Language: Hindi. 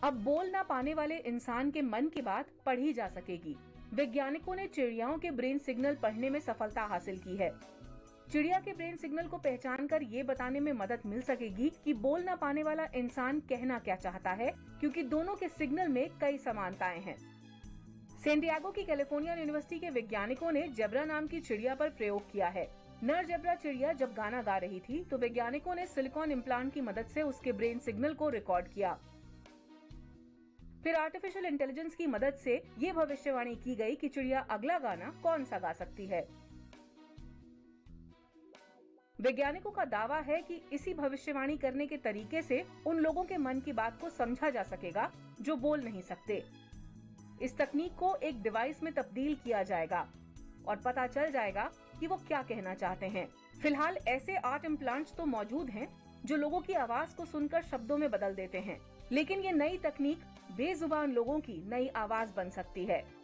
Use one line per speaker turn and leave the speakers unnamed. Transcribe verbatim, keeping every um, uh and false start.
अब बोल ना पाने वाले इंसान के मन की बात पढ़ी जा सकेगी। वैज्ञानिकों ने चिड़ियाओं के ब्रेन सिग्नल पढ़ने में सफलता हासिल की है। चिड़िया के ब्रेन सिग्नल को पहचानकर ये बताने में मदद मिल सकेगी कि बोल ना पाने वाला इंसान कहना क्या चाहता है, क्योंकि दोनों के सिग्नल में कई समानताएं हैं। सैन डिएगो की कैलिफोर्निया यूनिवर्सिटी के वैज्ञानिकों ने जेब्रा नाम की चिड़िया पर प्रयोग किया है। नर जेब्रा चिड़िया जब गाना गा रही थी तो वैज्ञानिकों ने सिलिकॉन इम्प्लांट की मदद से उसके ब्रेन सिग्नल को रिकॉर्ड किया। फिर आर्टिफिशियल इंटेलिजेंस की मदद से ये भविष्यवाणी की गई कि चिड़िया अगला गाना कौन सा गा सकती है। वैज्ञानिकों का दावा है कि इसी भविष्यवाणी करने के तरीके से उन लोगों के मन की बात को समझा जा सकेगा जो बोल नहीं सकते। इस तकनीक को एक डिवाइस में तब्दील किया जाएगा और पता चल जाएगा कि वो क्या कहना चाहते हैं। फिलहाल ऐसे आर्ट इम्प्लांट्स तो मौजूद हैं जो लोगों की आवाज को सुनकर शब्दों में बदल देते हैं, लेकिन ये नई तकनीक बेजुबान लोगों की नई आवाज बन सकती है।